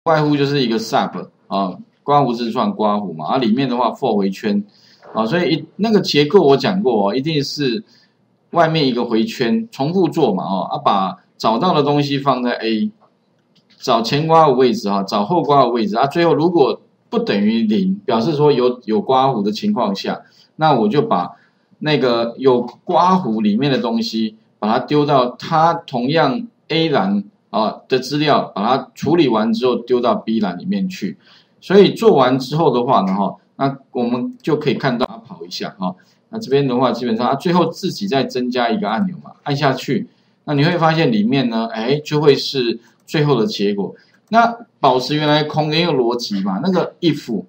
外乎就是一个 sub 啊，刮胡字串刮胡嘛，啊里面的话 for 回圈啊，所以那个结构我讲过哦，一定是外面一个回圈，重复做嘛哦，把找到的东西放在 A， 找前刮胡位置哈，找后刮胡位置啊，最后如果不等于0，表示说有刮胡的情况下，那我就把那个有刮胡里面的东西，把它丢到它同样 A 栏的资料，把它处理完之后丢到 B 栏里面去。所以做完之后的话呢，那我们就可以看到它跑一下哈。那这边的话，基本上它最后自己再增加一个按钮嘛，按下去，那你会发现里面呢，就会是最后的结果。那保持原来空的一个逻辑嘛，那个 if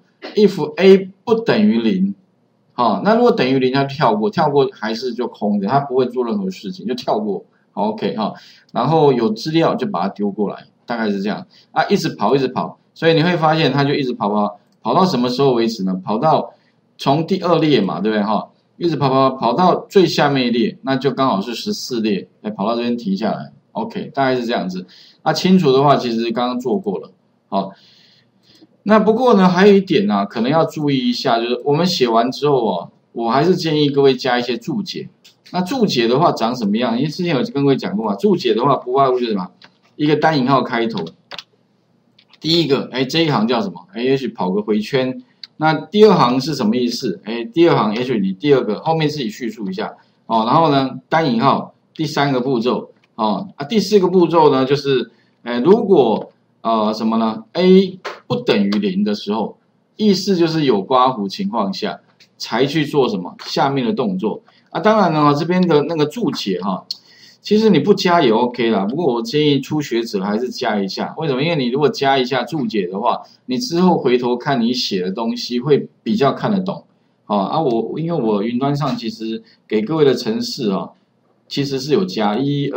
A 不等于0，那如果等于0，它跳过还是就空的，它不会做任何事情，就跳过。OK 哈，然后有资料就把它丢过来，大概是这样啊，一直跑，所以你会发现它就一直跑到什么时候为止呢？跑到从第2列嘛，对不对哈？一直跑到最下面一列，那就刚好是14列，跑到这边停下来。OK， 大概是这样子。那清楚的话，其实刚刚做过了。好，那不过呢，还有一点呢，可能要注意一下，就是我们写完之后我还是建议各位加一些注解。那注解的话长什么样？因为之前有跟各位讲过嘛，注解的话不外乎就是什么，一个单引号开头。第一个，这一行叫什么？也许跑个回圈。那第2行是什么意思？第2行也许你第2个后面自己叙述一下然后呢，单引号第3个步骤第4个步骤呢，就是如果什么呢 ？A 不等于0的时候，意思就是有刮胡情况下才去做什么下面的动作当然呢，这边的那个注解其实你不加也 OK 啦，不过我建议初学者还是加一下。为什么？因为你如果加一下注解的话，你之后回头看你写的东西会比较看得懂。因为我云端上其实给各位的程式其实是有加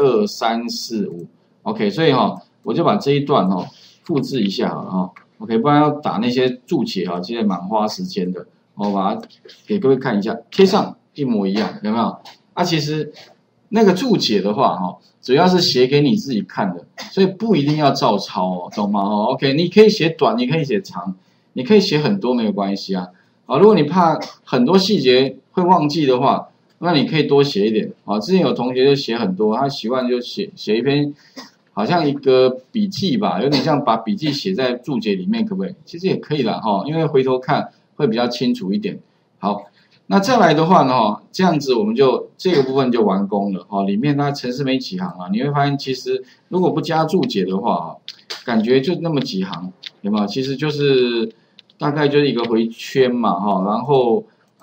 1、2、3、4、5 ，OK， 所以我就把这一段复制一下好了OK， 不然要打那些注解其实蛮花时间的。我把它给各位看一下，贴上一模一样，有没有？其实那个注解的话主要是写给你自己看的，所以不一定要照抄懂吗？OK， 你可以写短，你可以写长，你可以写很多没有关系如果你怕很多细节会忘记的话，那你可以多写一点之前有同学就写很多，他习惯就写一篇，好像一个笔记吧，有点像把笔记写在注解里面，可不可以？其实也可以啦因为回头看会比较清楚一点。好。那再来的话呢，这样子我们就这个部分就完工了里面它程式没几行你会发现其实如果不加注解的话感觉就那么几行，有没有？其实就是大概就是一个回圈嘛然后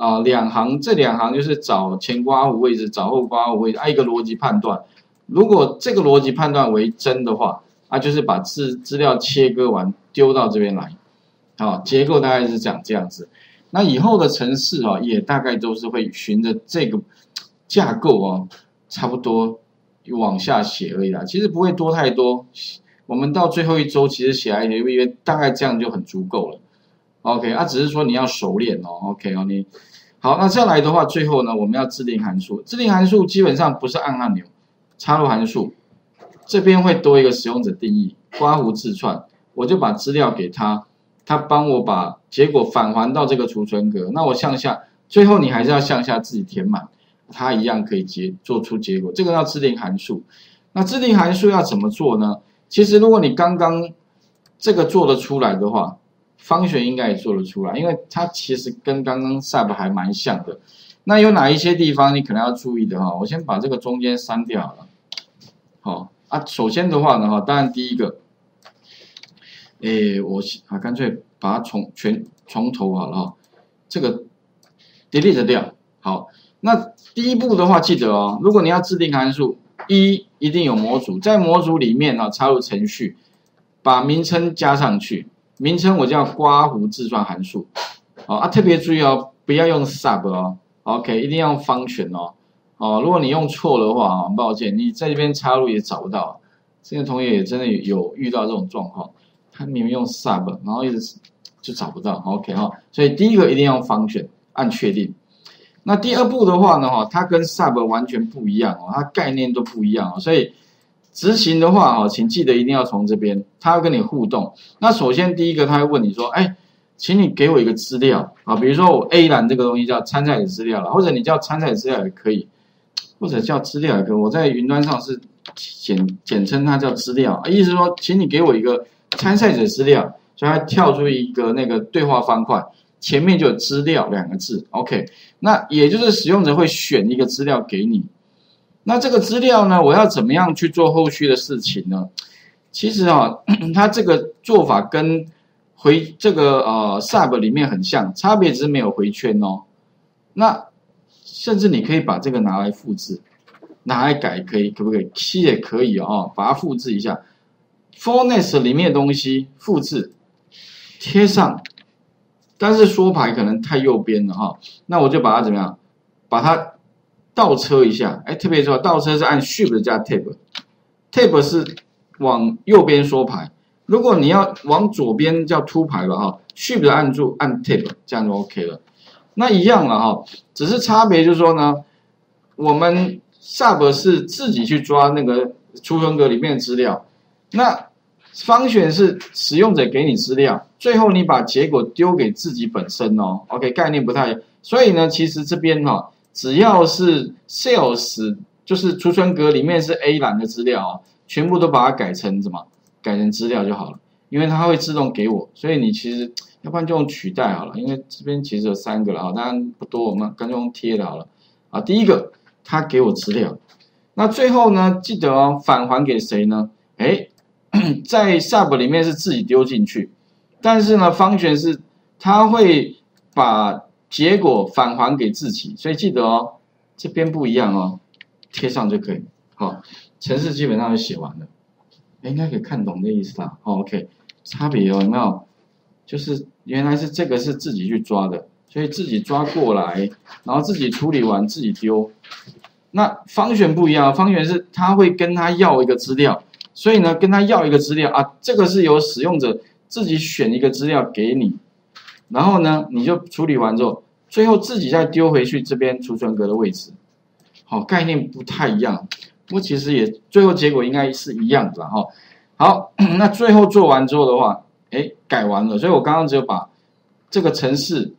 2行，这2行就是找前刮胡位置，找后刮胡位置，一个逻辑判断。如果这个逻辑判断为真的话，就是把资料切割完丢到这边来，结构大概是这样子。那以后的程式也大概都是会循着这个架构差不多往下写而已啦，其实不会多太多。我们到最后一周其实写来写去，大概这样就很足够了。OK， 只是说你要熟练OK 你好，那再来的话，最后呢，我们要制定函数。制定函数基本上不是按按钮，插入函数，这边会多一个使用者定义，刮胡字串，我就把资料给他。他帮我把结果返还到这个储存格，那我向下，最后你还是要向下自己填满，它一样可以做出结果。这个要制定函数。那制定函数要怎么做呢？其实如果你刚刚这个做得出来的话，方选应该也做得出来，因为它其实跟刚刚 sub 还蛮像的。那有哪一些地方你可能要注意的我先把这个中间删掉了。首先的话呢当然第一个。我干脆把它从头好了这个 delete 掉。好，那第一步的话记得如果你要制定函数，一定有模组，在模组里面插入程序，把名称加上去，名称我叫刮胡字串函数。特别注意不要用 sub OK， 一定要用function如果你用错的话很抱歉，你在这边插入也找不到。这个同学也真的有遇到这种状况。他明明用 sub， 然后一直就找不到 ，OK 所以第一个一定要function，按确定。那第2步的话呢它跟 sub 完全不一样它概念都不一样所以执行的话哈，请记得一定要从这边，他要跟你互动。那首先第一个，他会问你说，哎，请你给我一个资料啊，比如说我 A 栏这个东西叫参赛的资料了，或者你叫参赛的资料也可以，或者叫资料也可以。我在云端上是简称它叫资料，意思说，请你给我一个参赛者资料，所以它跳出一个那个对话方块，前面就有资料2个字 ，OK。那也就是使用者会选一个资料给你。那这个资料呢，我要怎么样去做后续的事情呢？其实啊，它这个做法跟这个Sub 里面很像，差别只是没有回圈哦。那甚至你可以把这个拿来复制，拿来改，可不可以？其实也可以哦，把它复制一下。Fornest 里面的东西复制贴上，但是缩排可能太右边了哈，那我就把它怎么样？把它倒车一下，哎，特别说倒车是按 Shift 加 Tab 是往右边缩排，如果你要往左边叫凸排了哈 ，Shift 按住按 Tab 这样就 OK 了。那一样了哈，只是差别就是说呢，我们 Sub 是自己去抓那个储存格里面的资料，那function是使用者给你资料，最后你把结果丢给自己本身哦。OK， 概念不太一样，所以呢，其实这边哈。只要是 sales 就是储存格里面是 A 栏的资料哦，全部都把它改成什么？改成资料就好了，因为它会自动给我，所以你其实要不然就用取代好了，因为这边其实有3个了啊，当然不多，我们干脆用贴的好了啊。第一个，它给我资料，那最后呢，记得哦，返还给谁呢？哎，在 sub 里面是自己丢进去，但是呢，function是它会把结果返还给自己，所以记得哦，这边不一样哦，贴上就可以。好，程式基本上就写完了，应该可以看懂这意思啦。OK， 差别有没有？就是原来是这个是自己去抓的，所以自己抓过来，然后自己处理完自己丢。那function不一样，function是他会跟他要一个资料，所以呢跟他要一个资料啊，这个是由使用者自己选一个资料给你。然后呢，你就处理完之后，最后自己再丢回去这边储存格的位置。好，概念不太一样，不过其实也最后结果应该是一样的哈。好，那最后做完之后的话，哎，改完了，所以我刚刚只有把这个程式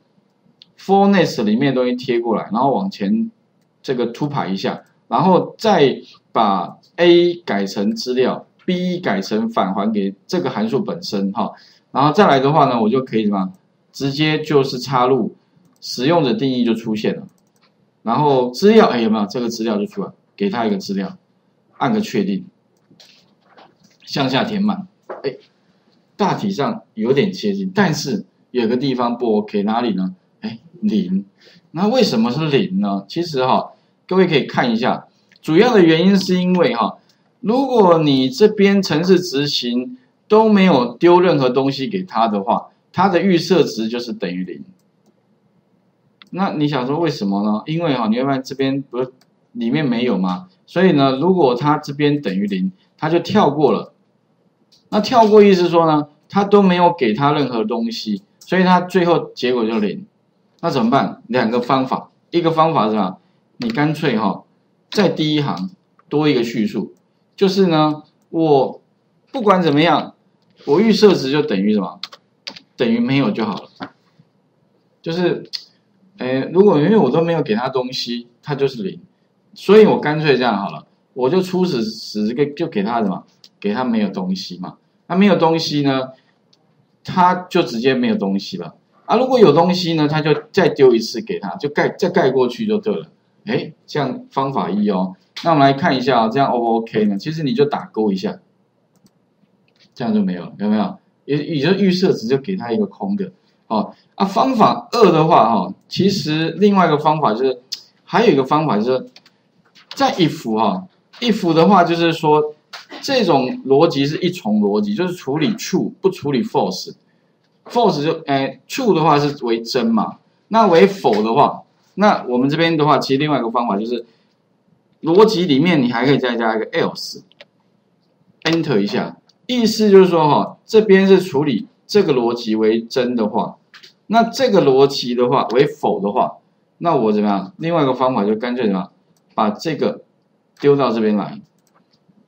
Fornest 里面的东西贴过来，然后往前这个凸排一下，然后再把 A 改成资料 ，B 改成返还给这个函数本身哈。然后再来的话呢，我就可以什么？直接就是插入使用者定义就出现了，然后资料哎有没有这个资料就出来，给他一个资料，按个确定，向下填满，哎，大体上有点接近，但是有个地方不 OK， 哪里呢？哎，0，那为什么是0呢？其实哈，各位可以看一下，主要的原因是因为哈，如果你这边程式执行都没有丢任何东西给他的话。它的预设值就是等于0，那你想说为什么呢？因为哈，你会发现这边不是里面没有吗？所以呢，如果它这边等于0，它就跳过了。那跳过意思说呢，它都没有给它任何东西，所以它最后结果就0。那怎么办？2个方法，一个方法是什么？你干脆哈，在第一行多一个叙述，就是呢，我不管怎么样，我预设值就等于什么？等于没有就好了，就是，如果因为我都没有给他东西，它就是0，所以我干脆这样好了，我就初始就给他什么？给他没有东西嘛。那没有东西呢，他就直接没有东西了啊。如果有东西呢，他就再丢一次给他，就再盖过去就对了。哎，这样方法1哦。那我们来看一下这样 O 不 OK 呢？其实你就打勾一下，这样就没有了，有没有？也就预设值就给他一个空的，哦啊。方法2的话，哈，其实另外一个方法就是，还有一个方法就是，在 if 哈 ，if 的话就是说，这种逻辑是一重逻辑，就是处理 true 不处理 false，false 就true 的话是为真嘛，那为否的话，那我们这边的话，其实另外一个方法就是，逻辑里面你还可以再加一个 else，enter 一下。意思就是说哈，这边是处理这个逻辑为真的话，那这个逻辑的话为否的话，那我怎么样？另外一个方法就干脆怎么样，把这个丢到这边来，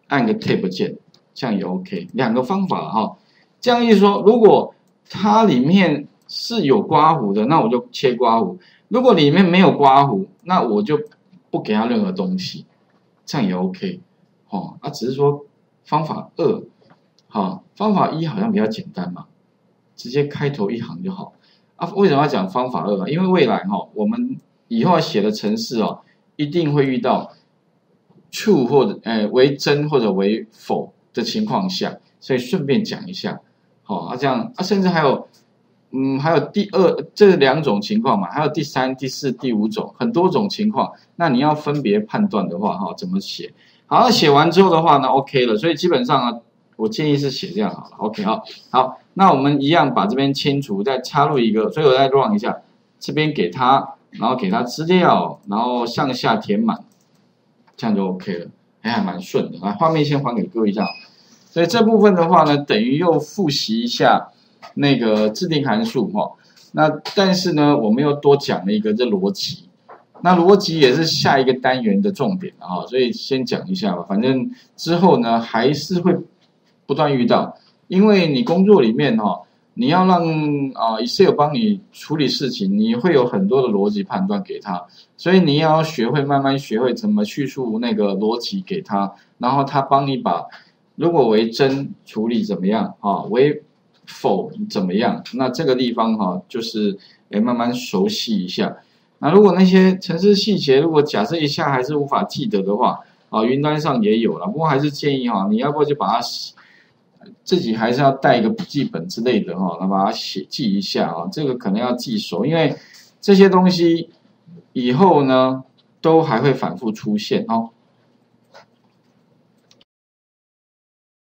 按个 Tab 键，这样也 OK。两个方法哈，这样一说，如果它里面是有刮胡的，那我就切刮胡；如果里面没有刮胡，那我就不给它任何东西，这样也 OK。哦，只是说方法2，方法1好像比较简单嘛，直接开头一行就好。为什么要讲方法2啊？因为未来我们以后要写的程式一定会遇到 true 或者为真或者为否的情况下，所以顺便讲一下。这样甚至还有第2这2种情况嘛，还有第3、第4、第5种，很多种情况。那你要分别判断的话怎么写？好，那写完之后的话呢 ，OK 了。所以基本上我建议是写这样好了 ，OK 好，那我们一样把这边清除，再插入一个，所以我再 run 一下，这边给它，然后给它资料，然后向下填满，这样就 OK 了，还蛮顺的。画面先还给各位一下。所以这部分的话呢，等于又复习一下那个自定函数那但是呢，我们又多讲了一个这逻辑。那逻辑也是下一个单元的重点所以先讲一下吧。反正之后呢还是会不断遇到，因为你工作里面你要让Excel 帮你处理事情，你会有很多的逻辑判断给他，所以你要慢慢学会怎么叙述那个逻辑给他，然后他帮你把如果为真处理怎么样为否怎么样，那这个地方就是慢慢熟悉一下。那如果那些程式细节，如果假设一下还是无法记得的话，云端上也有了，不过还是建议你要不就把它自己还是要带一个笔记本之类的那把它记一下这个可能要记熟，因为这些东西以后呢都还会反复出现